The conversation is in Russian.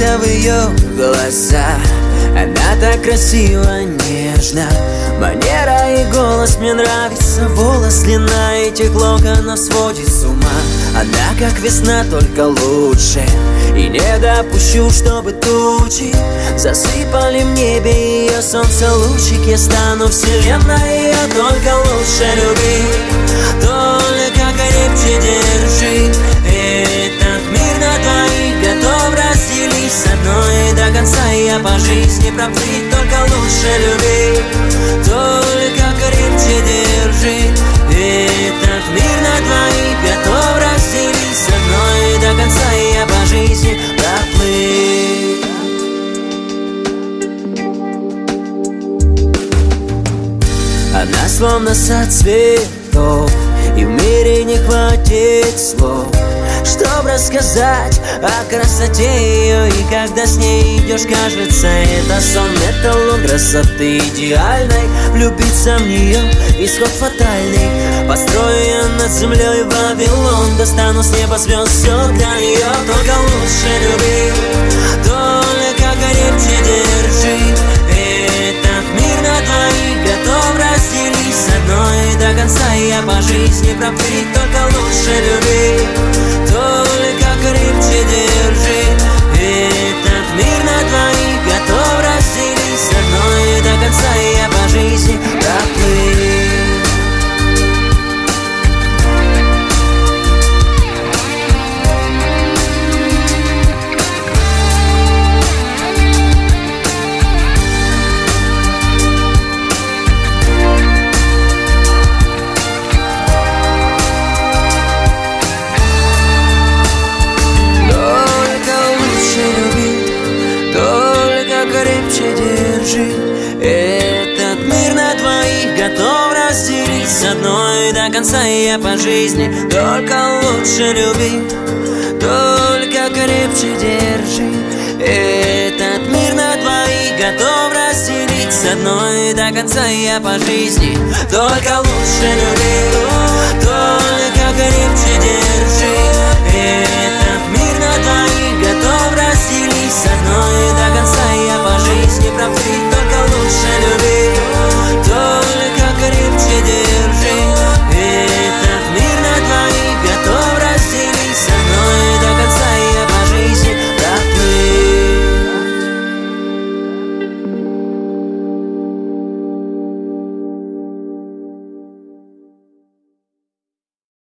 глядя в ее глаза. Она так красиво, нежно, манера и голос мне нравится. Волос, длина этих локонов сводит с ума. Она как весна, только лучше. И не допущу, чтобы тучи засыпали в небе ее солнце лучик. Я стану вселенной, ее только лучше люби, только крепче держи. Этот мир на двоих готов разделить, с одной до конца я по жизни проплыть. Только лучше люби, только крепче держи. Этот мир на двоих готов разделить, с одной до конца я по жизни проплыть. Она словно сад цветов, и в мире не хватит слов, чтоб рассказать о красоте ее. И когда с ней идешь, кажется, это сон, это лун красоты идеальной. Влюбиться в нее исход фатальный. Построю я над землей Вавилон, достану с неба звезд, все для нее. Только лучше люби, только крепче держи. Этот мир на двоих готов разделить, с одной до конца я по жизни проплыть. Только лучше люби, только крепче держи. Этот мир на двоих готов разделить, с одной до конца я по жизни проплыть. Этот мир на двоих готов разделить, с одной до конца я по жизни. Только лучше люби, только крепче держи. Этот мир на двоих готов разделить, с одной до конца я по жизни. Только лучше люби, только крепче держи.